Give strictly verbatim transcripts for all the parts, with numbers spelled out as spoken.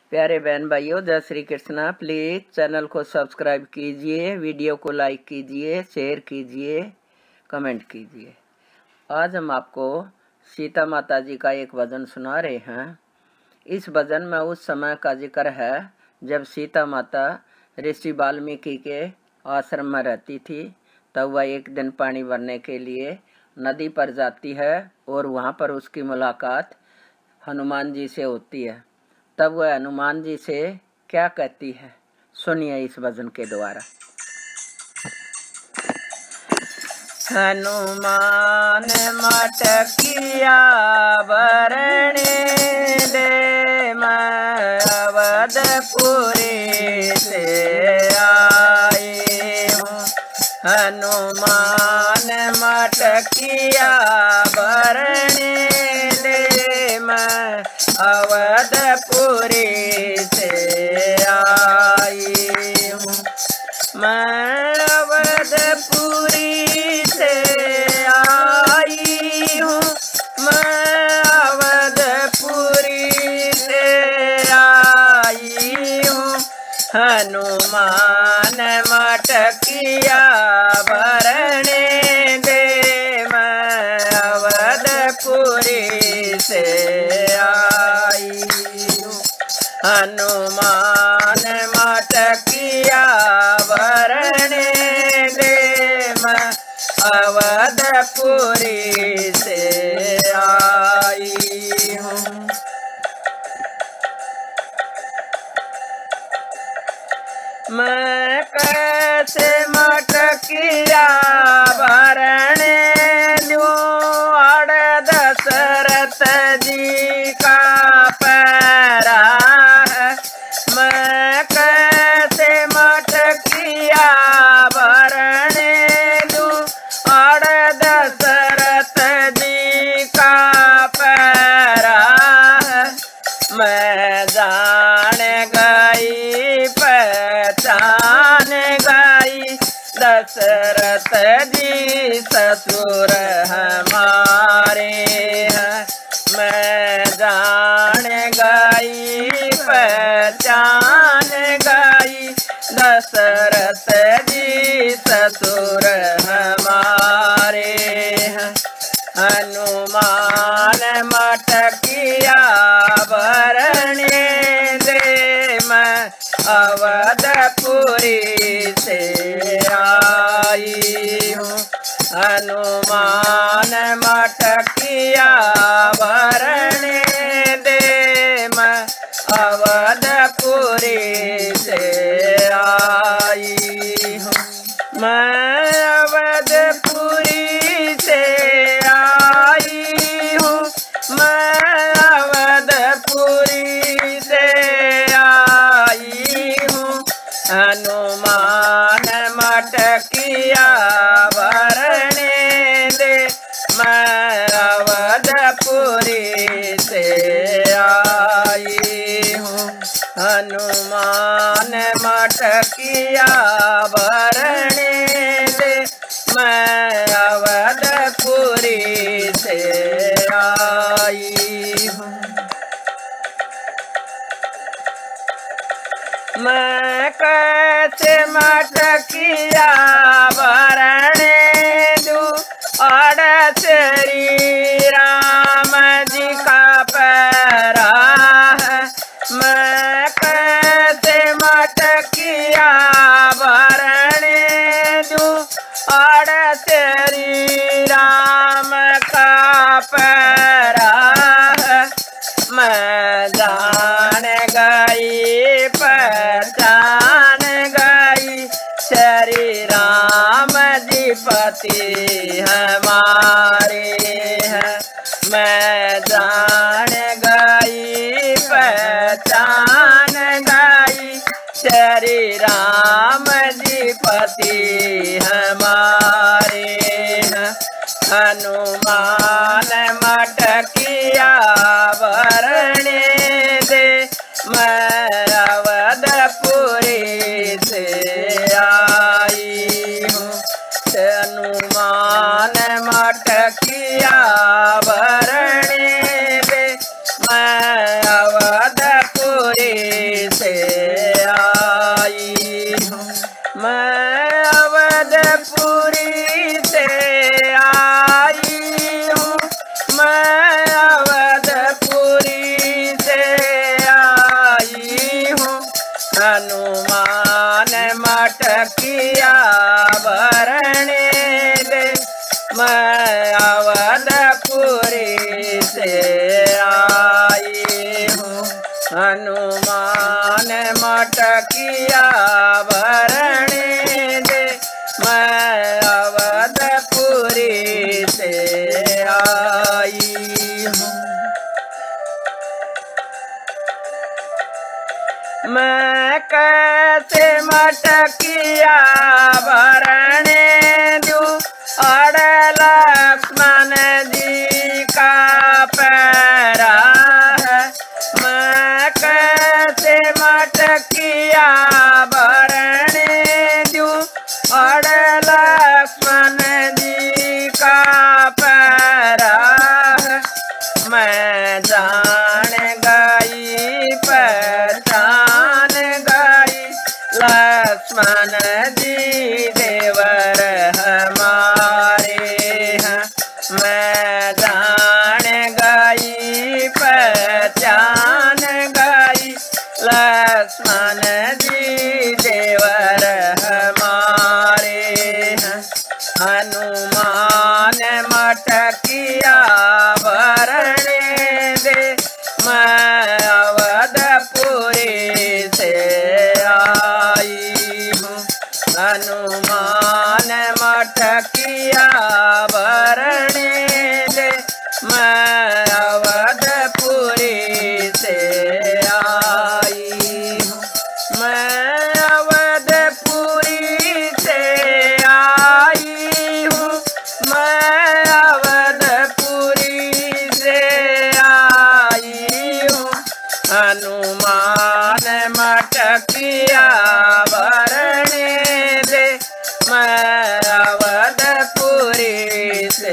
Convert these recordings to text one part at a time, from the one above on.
प्यारे बहन भाइयों, जय श्री कृष्णा। प्लीज़ चैनल को सब्सक्राइब कीजिए, वीडियो को लाइक कीजिए, शेयर कीजिए, कमेंट कीजिए। आज हम आपको सीता माता जी का एक भजन सुना रहे हैं। इस भजन में उस समय का जिक्र है जब सीता माता ऋषि वाल्मीकि के आश्रम में रहती थी। तब वह एक दिन पानी भरने के लिए नदी पर जाती है और वहाँ पर उसकी मुलाकात हनुमान जी से होती है। तब वह हनुमान जी से क्या कहती है, सुनिए इस भजन के द्वारा। हनुमान मटकिया भरने दे, मैं अवधपुरी से आई हूँ। हनुमान मटकिया भरने दे, मैं अवधपुरी से आई हूँ। मैं अवधपुरी से आई हूँ। मैं अवधपुरी से आई हूँ। हनुमान मटकिया भरने दे, मैं अवधपुरी से आई हूँ। हनुमान मटकिया भरने दे, मैं अवधपुरी से आई हूँ। मैं कैसे मटकिया भरने दूँ, अड़ दशरथ जी का पैरा है। मैं कैसे मटकिया भरने दूँ, अड़ दशरथ जी का पैरा है। मैं जान गई पहचान गई, दशरथ जी ससुर हमारे हैं। मैं जान गई पहचान गई, दशरथ जी ससुर हमारे हैं। हनुमान मटकिया भरने दे, मैं अवधपुरी से आई हूँ। हनुमान मटकिया भरने दे, मैं अवधपुरी से आई हूँ। मैं अवधपुरी से आई हूँ। मैं अवधपुरी से आई हूँ। हनुमान मटकिया भरने दे, मैं अवधपुरी से आई हूँ। हनुमान मटकिया भरने दे, मैं अवधपुरी से आई हूँ। मैं कैसे मटकिया भरने दूँ, अड़ श्री राम जी का पैरा है। मैं कैसे मटकिया भरने दूँ, अड़ श्री राम का पैरा है। मैं जान गई पहचान गई, श्री राम जी पति हमारे हैं। मैं जान गई पहचान गई, श्री राम जी पति हमारे हैं। हनुमान मटकिया भरने दे, मैं अवधपुरी से आई हूँ। हनुमान मटकिया भरने दे, मैं अवधपुरी मटकिया भरने दे, मैं अवधपुरी से आई हूँ। हनुमान मटकिया भरने दे, मैं अवधपुरी से आई हूँ। मैं कैसे मटकिया भरने दूँ, अड़ लक्ष्मण जी का पैरा है। मैं कैसे मटकिया भरने दूँ, अड़ लक्ष्मण जी का पैरा है। मैं जान गई पहचान गई, लक्ष्मण जी देवर हमारे हैं। मैं जान गई पहचान गई, लक्ष्मण जी देवर हमारे हैं। हनुमान मटकिया भरने दे, मैं अवधपुरी से आई हूँ। हनुमान मटकिया भरने दे, मैं अवधपुरी से आई हूँ। मैं अवधपुरी से आई हूँ, मैं अवधपुरी से आई हूँ। हनुमान मटकिया भरने दे, मैं अवधपुरी से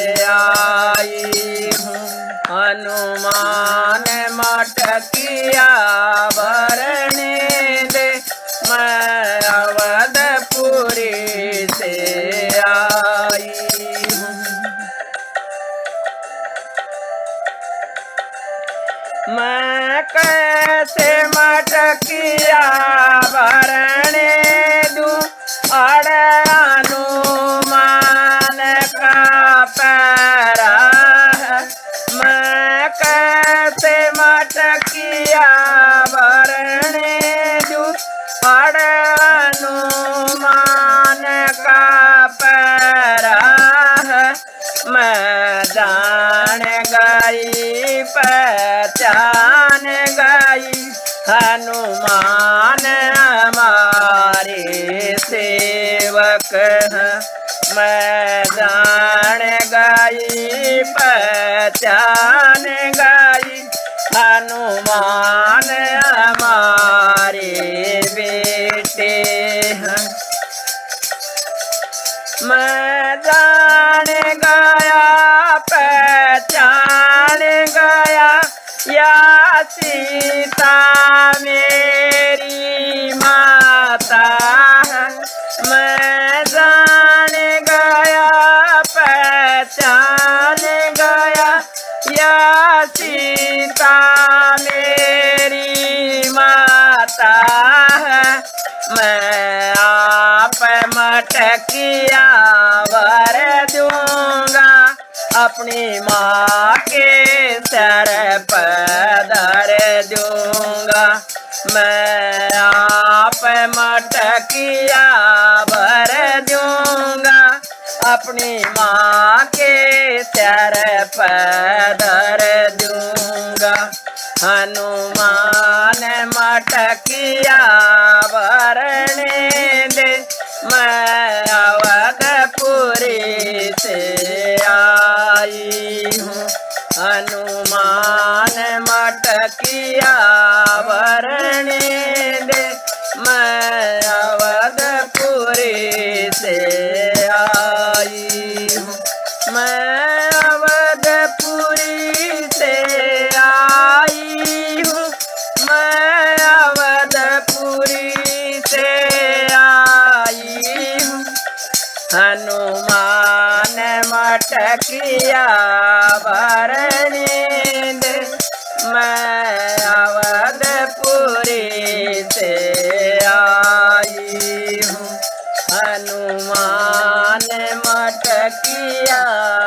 आई हूँ। हनुमान मटकिया भरने दे, मैं अवधपुरी से आई हूँ। मैं कैसे मटकिया भरने दूँ, अड़ हनुमान का पैरा है। मैं कैसे मटकिया भरने दूँ, अड़ हनुमान का पैरा है। मैं जान गई पहचान गई, हनुमान हमारे सेवक हैं। मैं जान गई पहचान गई, हनुमान हमारे बेटे हैं। मैं जान गया पहचान गया, या सीता मेरी माता है। मैं जान गया पहचान गया, या सीता मेरी माता है। मैं आप मटकिया भर दूंगा, अपनी माँ के सर पर धर दूंगा। मैं आप मटकिया भर दूंगा, अपनी माँ के सर पर धर दूंगा। हनुमान मटकिया भरने दे, मैं अवधपुरी से आई हूँ। हनुमान मटकिया भरने दे, मैं अवधपुरी से आई हूँ। मैं अवधपुरी से आई हूँ, मैं अवधपुरी से आई हूँ। हनुमान मटकिया भरने दे, मैं अवधपुरी से आई हूँ। हनुमान मटकिया